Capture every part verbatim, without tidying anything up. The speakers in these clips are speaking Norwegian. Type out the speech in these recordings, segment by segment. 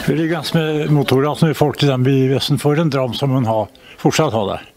Det ligger med motorer som i forhold til dem vi vesten får en dram som hun har, fortsatt har det.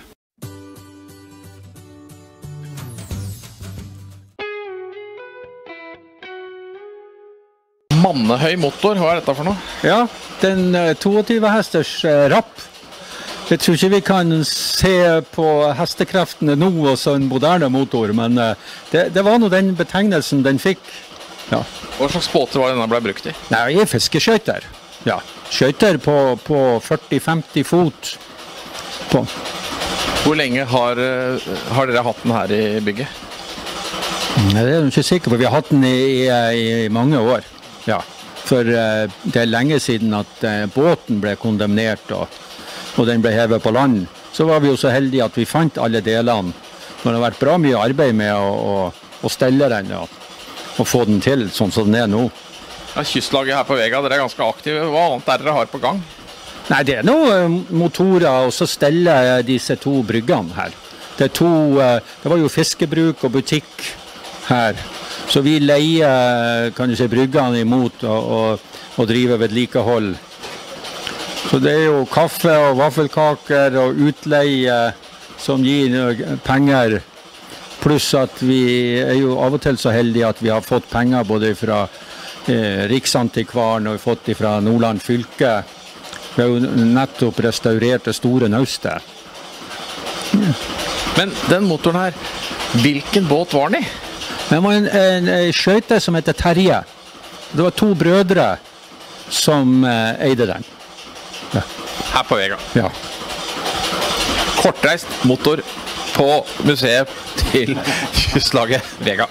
Mannehøy motor, hva er dette for noe? Ja, den tjueto hesters rapp. Jeg tror ikke vi kan se på hestekreftene nå og så en moderne motor, men det, det var nå den betegnelsen den fikk. Ja. Hva slags båter var det denne ble brukt i? Nei, jeg er fiskeskjøyter. Ja, skjøyter på, på førti til femti fot. På. Hvor lenge har, har dere hatt den her i bygget? Nei, det er jeg ikke sikker på. Vi har hatt den i, i, i mange år. Ja, for uh, det er lenge siden at uh, båten ble kondemnert og, og den ble hevet på land. Så var vi jo så heldige at vi fant alle delene. Det har vært bra mye arbeid med å, å, å stelle den og, og få den til sånn som den er nå. Ja, kystlaget her på Vega, dere er ganske aktive. Hva annet er dere har på gang? Nei, det er noen motorer og så stelle disse to bryggene her. Det, er to, uh, det var jo fiskebruk og butikk her. Så vi leier, kan du si, bryggene imot og, og, og driver vedlikehold. Så det er jo kaffe og vaffelkaker og utleie som gir penger. Pluss at vi er jo av og til så heldige at vi har fått penger både fra eh, Riksantikvaren og vi har fått fra Nordland fylke. Vi har jo nettopp restaurert det store naustet. Ja. Men den motoren her, hvilken båt var den i? Det var en, en, en skjøyte som heter Terje. Det var to brødre som eh, eide den. Ja. Her på Vega? Ja. Kortreist motor på museet til kystlaget Vega.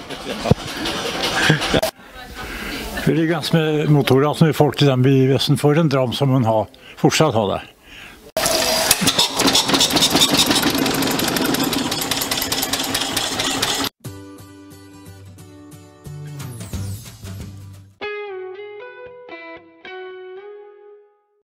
Det ligger med motorer som i forhold til dem vi vesten får en dram som hun har, fortsatt har det.